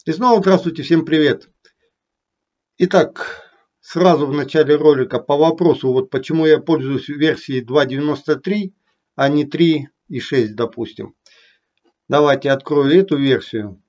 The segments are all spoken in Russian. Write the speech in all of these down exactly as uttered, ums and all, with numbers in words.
И снова здравствуйте, всем привет. Итак, сразу в начале ролика по вопросу, вот почему я пользуюсь версией два точка девяносто три, а не три и шесть, допустим. Давайте открою эту версию.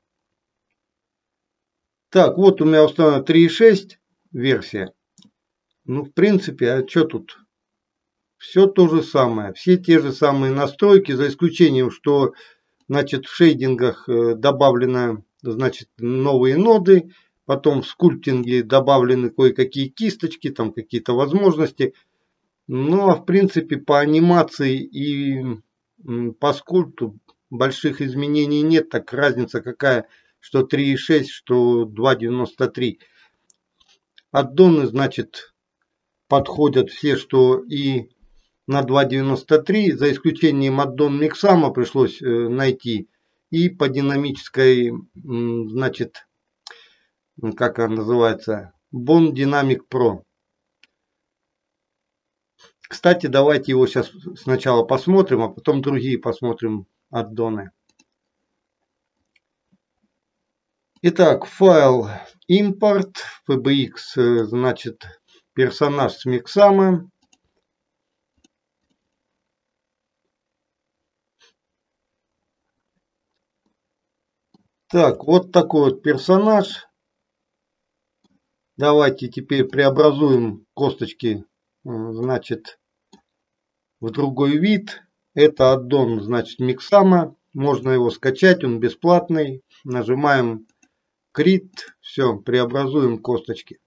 Так, вот у меня установлена три и шесть версия. Ну, в принципе, а что тут? Все то же самое. Все те же самые настройки, за исключением, что, значит, в шейдингах добавлено, значит, новые ноды. Потом в скульптинге добавлены кое-какие кисточки, там какие-то возможности. Ну, а в принципе по анимации и по скульпту больших изменений нет. Так разница какая, что три и шесть, что два точка девяносто три. Аддоны, значит, подходят все, что и на два точка девяносто три, за исключением аддон Mixamo пришлось найти. И по динамической, значит, как она называется, Bond Dynamic Pro. Кстати, давайте его сейчас сначала посмотрим, а потом другие посмотрим аддоны. Итак, файл import эф бэ икс, значит, персонаж с Mixamo. Так, вот такой вот персонаж. Давайте теперь преобразуем косточки, значит, в другой вид. Это аддон, значит, Mixamo. Можно его скачать, он бесплатный. Нажимаем Create. Все, преобразуем косточки.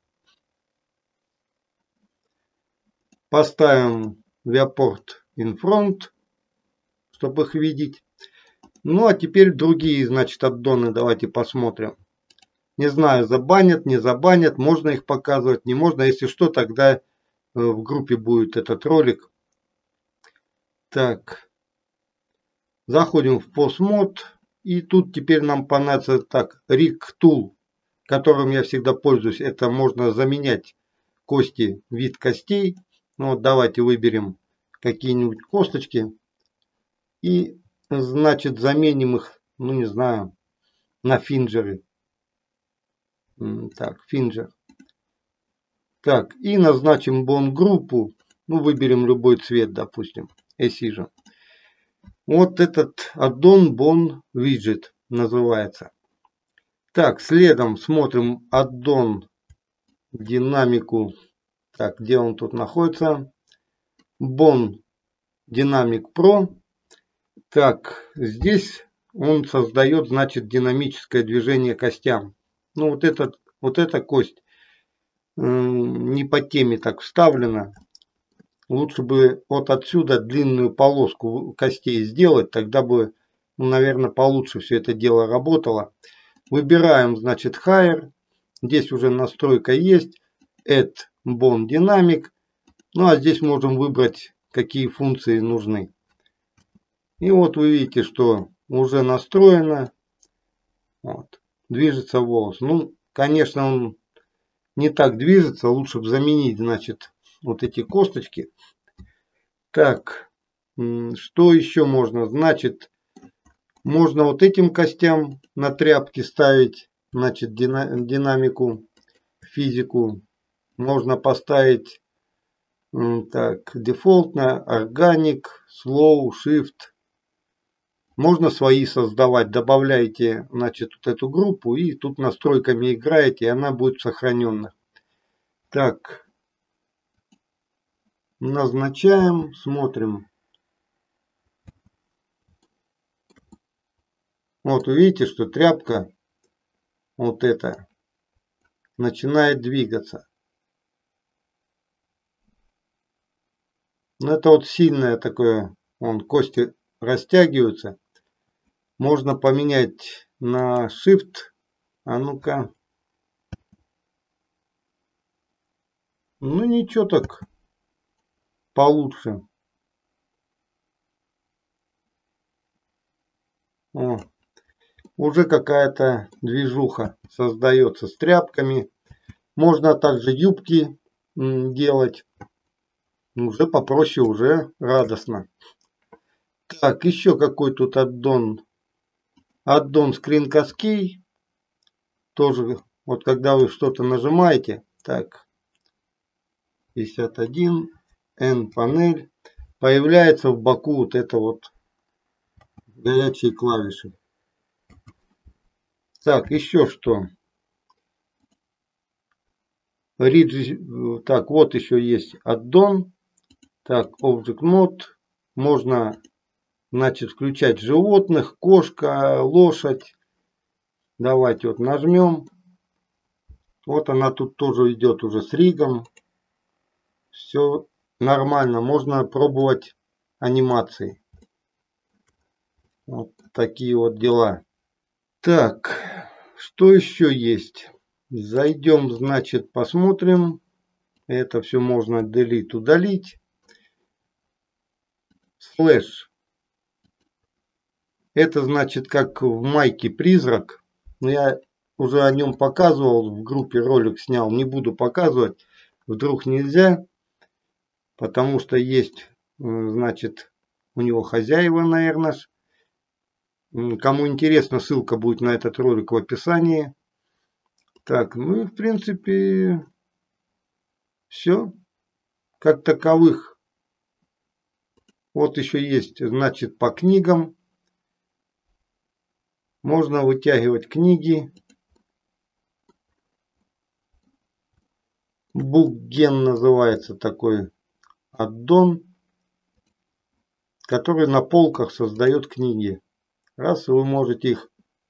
Поставим Viewport in Front, чтобы их видеть. Ну а теперь другие, значит, аддоны давайте посмотрим. Не знаю, забанят, не забанят, можно их показывать, не можно. Если что, тогда в группе будет этот ролик. Так, заходим в PostMod. И тут теперь нам понадобится так, Rig Tool, которым я всегда пользуюсь. Это можно заменять кости, вид костей. Ну вот давайте выберем какие-нибудь косточки. И, значит, заменим их, ну не знаю, на финджеры. Так, финджер. Так, и назначим Bone группу. Ну, выберем любой цвет, допустим, Acision. Вот этот аддон Bone Widget называется. Так, следом смотрим аддон динамику. Так, где он тут находится? Bone Dynamic Pro. Так, здесь он создает, значит, динамическое движение костям. Ну, вот, этот, вот эта кость э, не по теме так вставлена. Лучше бы вот отсюда длинную полоску костей сделать. Тогда бы, ну, наверное, получше все это дело работало. Выбираем, значит, Higher. Здесь уже настройка есть. Add Bone Dynamic. Ну, а здесь можем выбрать, какие функции нужны. И вот вы видите, что уже настроено. Вот. Движется волос. Ну, конечно, он не так движется. Лучше бы заменить, значит, вот эти косточки. Так, что еще можно? Значит, можно вот этим костям на тряпки ставить, значит, динамику, физику. Можно поставить так, дефолтно, органик, slow, shift. Можно свои создавать, добавляете, значит, вот эту группу и тут настройками играете, и она будет сохранена. Так, назначаем, смотрим. Вот увидите, что тряпка вот эта начинает двигаться. Но это вот сильное такое, вон, кости растягиваются. Можно поменять на Shift. А ну-ка. Ну ничего так. Получше. О, уже какая-то движуха создается с тряпками. Можно также юбки делать. Уже попроще, уже радостно. Так, еще какой тут аддон. Аддон Screen Cascade. тоже, вот когда вы что-то нажимаете, так, пятьдесят один, N панель, появляется в боку вот это вот горячие клавиши. Так, еще что. Read, так, вот еще есть add-on. Так, Object Mode. Можно, значит, включать животных, кошка, лошадь. Давайте вот нажмем. Вот она тут тоже идет уже с ригом. Все нормально. Можно пробовать анимации. Вот такие вот дела. Так, что еще есть? Зайдем, значит, посмотрим. Это все можно delete, удалить. Слэш. Это значит как в майке призрак. Но я уже о нем показывал, в группе ролик снял. Не буду показывать. Вдруг нельзя. Потому что есть, значит, у него хозяева, наверное. Кому интересно, ссылка будет на этот ролик в описании. Так, ну и в принципе все. Как таковых. Вот еще есть, значит, по книгам. Можно вытягивать книги. Букген называется такой аддон, который на полках создает книги. Раз вы можете их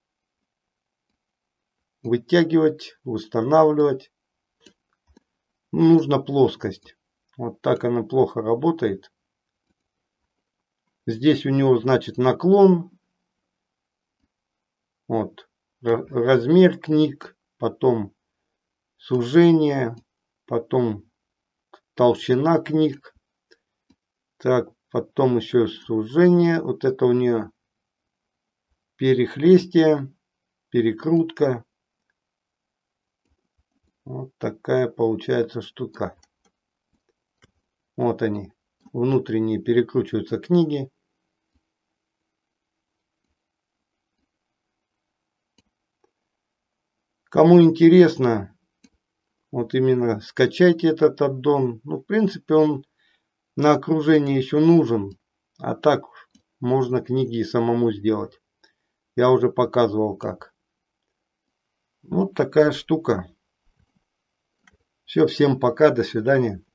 вытягивать, устанавливать. Нужна плоскость. Вот так она плохо работает. Здесь у него, значит, наклон. Вот. Размер книг. Потом сужение. Потом толщина книг. Так, потом еще сужение. Вот это у нее перехлестие. Перекрутка. Вот такая получается штука. Вот они. Внутренние перекручиваются книги. Кому интересно, вот именно скачайте этот аддон. Ну, в принципе, он на окружение еще нужен. А так можно книги и самому сделать. Я уже показывал как. Вот такая штука. Все, всем пока, до свидания.